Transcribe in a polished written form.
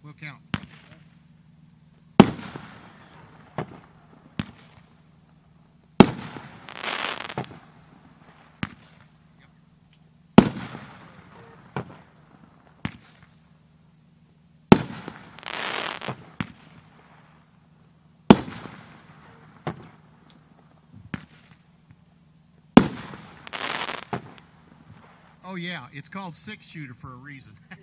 We'll count. Oh yeah, it's called 6-shooter for a reason.